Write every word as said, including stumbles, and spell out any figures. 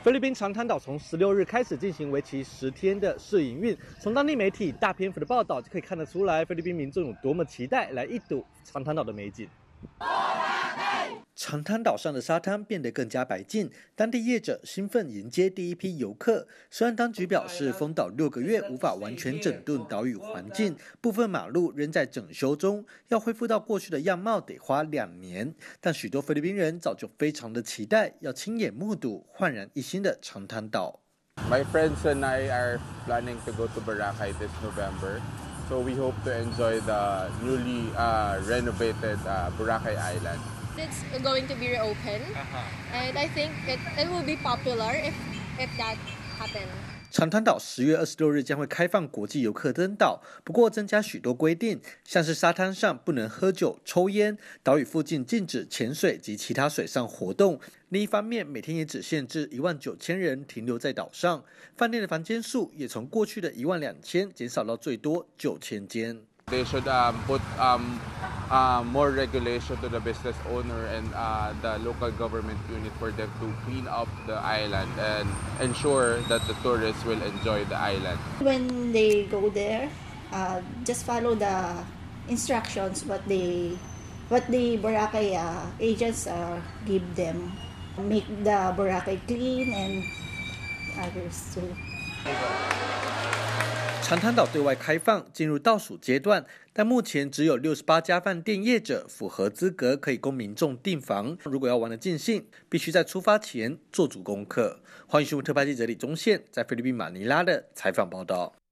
菲律宾长滩岛从十六日开始进行为期十天的试营运，从当地媒体大篇幅的报道就可以看得出来，菲律宾民众有多么期待来一睹长滩岛的美景。长滩岛上的沙滩变得更加白净，当地业者兴奋迎接第一批游客。虽然当局表示封岛六个月无法完全整顿岛屿环境，部分马路仍在整修中，要恢复到过去的样貌得花两年，但许多菲律宾人早就非常的期待，要亲眼目睹焕然一新的长滩岛。 My friends and I are planning to go to Boracay this November, so we hope to enjoy the newly uh, renovated uh, Boracay Island. It's going to be reopened, uh-huh. and I think it, it will be popular if if that happens. 长滩岛十月二十六日将会开放国际游客登岛，不过增加许多规定，像是沙滩上不能喝酒、抽烟，岛屿附近禁止潜水及其他水上活动。另一方面，每天也只限制一万九千人停留在岛上，饭店的房间数也从过去的一万两千减少到最多九千间。 They should um, put um, uh, more regulation to the business owner and uh, the local government unit for them to clean up the island and ensure that the tourists will enjoy the island. When they go there, uh, just follow the instructions what they, what the Boracay uh, agents uh, give them. Make the Boracay clean and others too. 长滩岛对外开放进入倒数阶段，但目前只有六十八家饭店业者符合资格，可以供民众订房。如果要玩得尽兴，必须在出发前做足功课。欢迎新闻特派记者李宗宪在菲律宾马尼拉的采访报道。